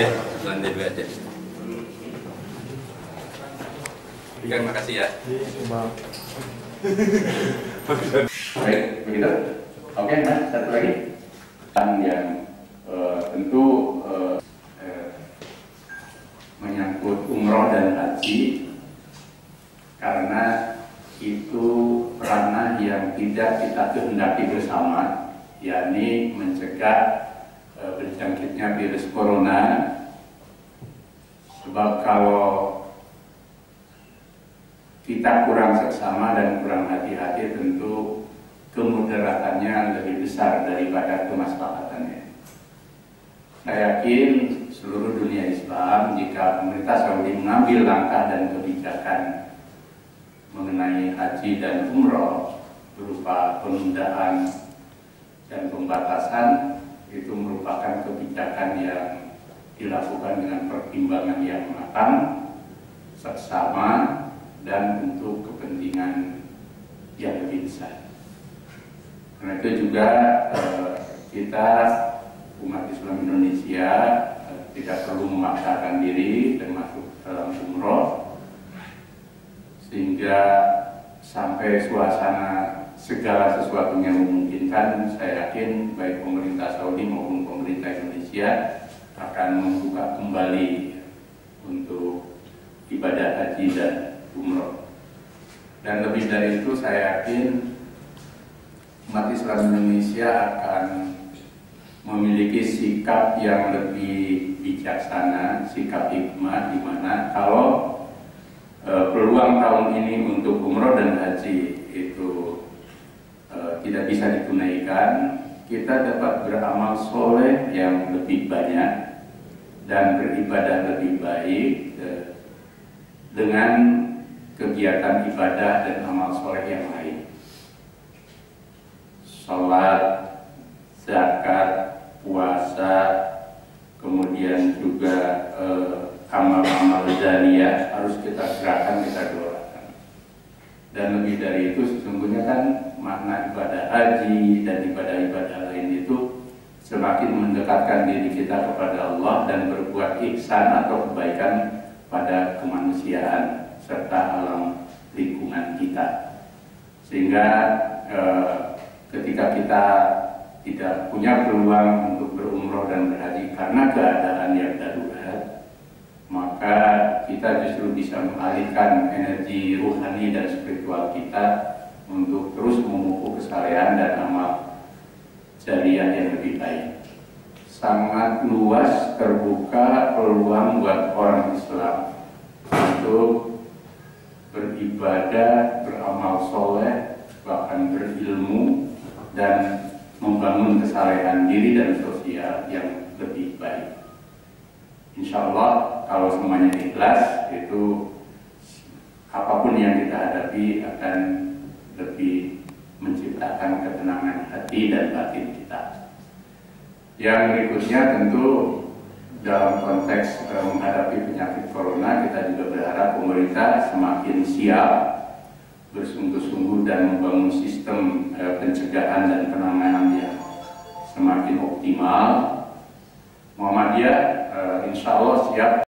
Ya, lantai 2 aja. Terima kasih ya. Baik, begitu. Oke, Mas, satu lagi. Yang tentu menyangkut umroh dan haji, karena itu ranah yang tidak kita kehendaki bersama, yakni mencegah berjangkitnya virus corona. Sebab kalau kita kurang seksama dan kurang hati-hati, tentu kemudaratannya lebih besar daripada kemaslahatannya. Saya yakin seluruh dunia Islam, jika pemerintah Saudi mengambil langkah dan kebijakan mengenai haji dan umroh berupa penundaan dan pembatasan, itu merupakan kebijakan yang dilakukan dengan pertimbangan yang matang, seksama, dan untuk kepentingan yang lebih besar. Karena itu juga kita umat Islam Indonesia tidak perlu memaksakan diri dan masuk dalam umroh, sehingga sampai suasana segala sesuatunya memungkinkan. Saya yakin baik pemerintah Saudi maupun pemerintah Indonesia akan membuka kembali untuk ibadah haji dan umroh. Dan lebih dari itu, saya yakin umat Islam Indonesia akan memiliki sikap yang lebih bijaksana, sikap hikmah, di mana kalau peluang tahun ini untuk umroh dan haji itu tidak bisa ditunaikan, kita dapat beramal soleh yang lebih banyak dan beribadah lebih baik dengan kegiatan ibadah dan amal soleh yang lain. Sholat, zakat, puasa, kemudian juga amal-amal jariyah harus kita gerakan, kita doakan. Dan lebih dari itu, sesungguhnya kan makna ibadah haji dan ibadah-ibadah lain itu semakin mendekatkan diri kita kepada Allah dan berbuat ihsan atau kebaikan pada kemanusiaan serta alam lingkungan kita. Sehingga ketika kita tidak punya peluang untuk berumroh dan berhaji karena keadaan yang darurat, maka kita justru bisa mengalihkan energi ruhani dan spiritual kita untuk terus memupuk kesalehan dan amal jariyah yang lebih baik. Sangat luas terbuka peluang buat orang Islam untuk beribadah, beramal soleh, bahkan berilmu dan membangun kesalehan diri dan sosial yang lebih baik. Insya Allah kalau semuanya ikhlas, itu apapun yang kita hadapi akan lebih menciptakan ketenangan hati dan batin kita. Yang berikutnya tentu dalam konteks menghadapi penyakit corona, kita juga berharap pemerintah semakin siap, bersungguh-sungguh dan membangun sistem pencegahan dan penanganan yang semakin optimal. Muhammadiyah insya Allah siap